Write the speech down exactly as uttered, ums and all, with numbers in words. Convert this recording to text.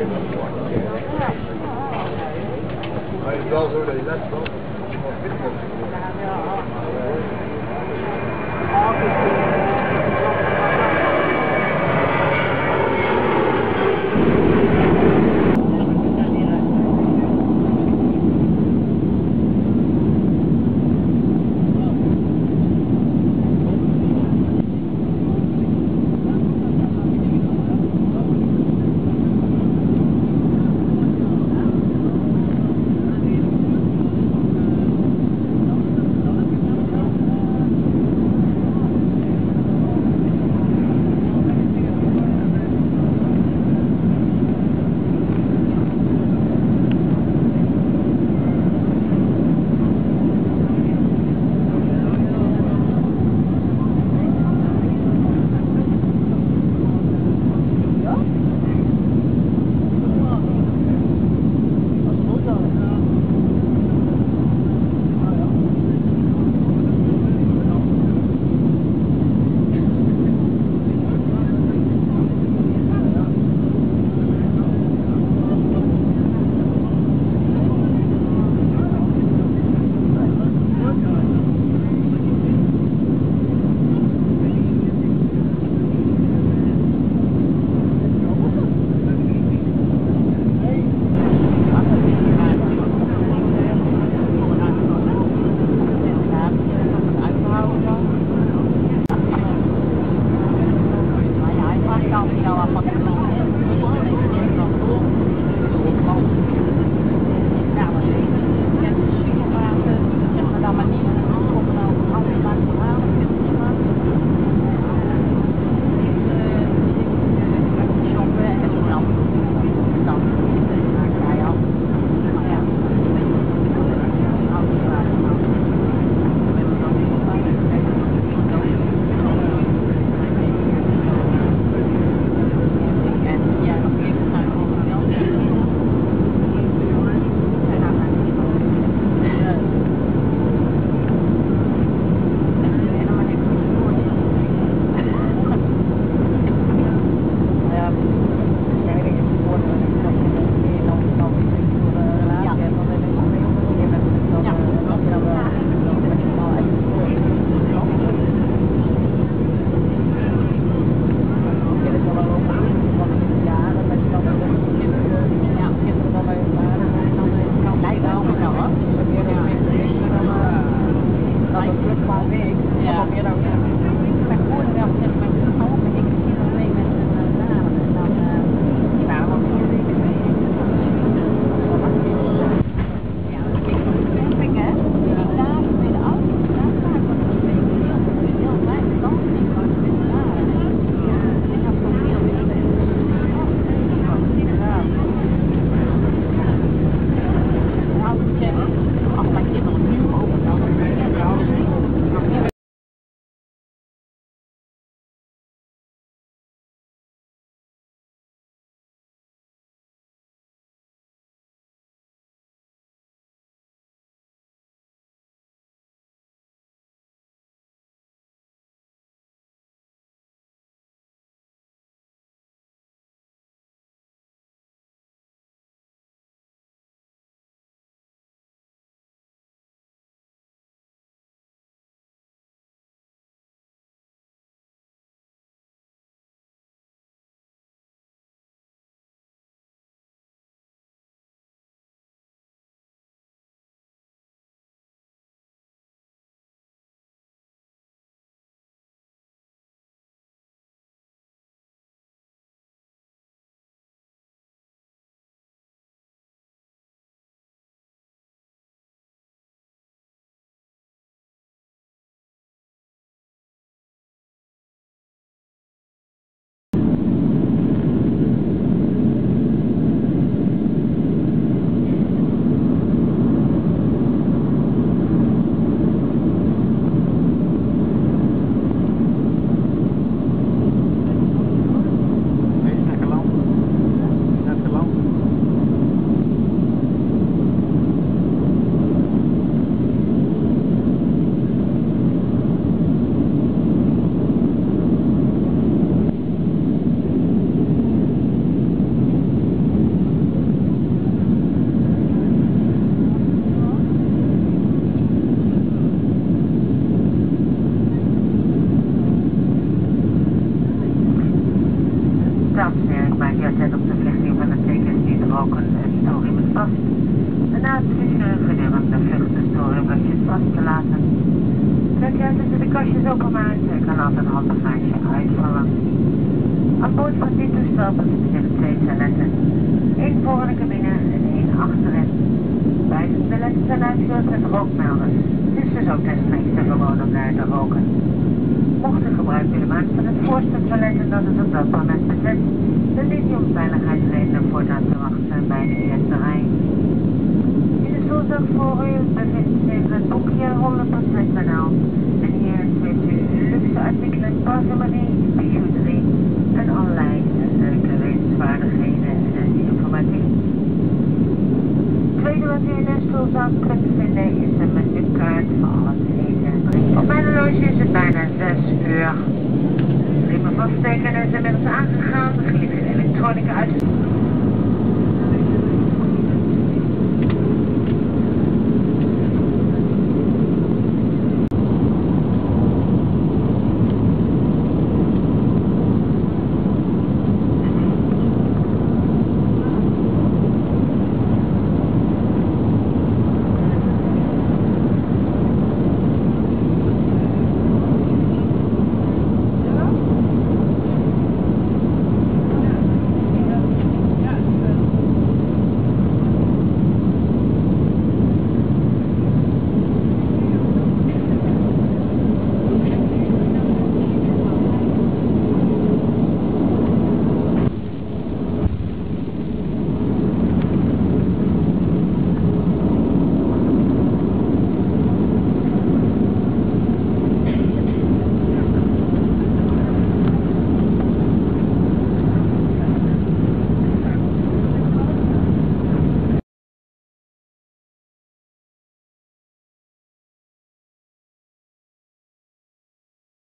il dort sur les là-dedans. gebaseerd zijn op de verlichting van de tekens niet roken en stoelriemen vast. Daarna adviseren gedurende de vlucht de stoelriemlotjes vast te laten. Zet je tussen de kastjes openmaakt, er kan altijd een handbagage uitvallen. Aan boord van dit toestel bevinden zich twee toiletten. Eén voor in de cabine en één achterin. Beide toiletten zijn uitgerust met rookmelders. Het is dus ook ten strengste verboden om daar te roken. Mocht u gebruik willen maken van het voorste toilet en dat het op dat moment bezet, dan dient u om veiligheidsredenen voortaan te wachten bij de eerste rij. In de stoelzak voor u bevindt zich het boekje honderd procent kanaal. En hier vindt u luxe artikelen, parfumerie, bijouterie en allerlei leuke wetenswaardigheden en informatie. Het tweede wat u in de stoelzak kunt vinden is een menukaart voor al het eten en drinken. Op mijn horloge is het bijna zes uur. Riemen vaststeken is inmiddels aangegaan, geliefde elektronica uit.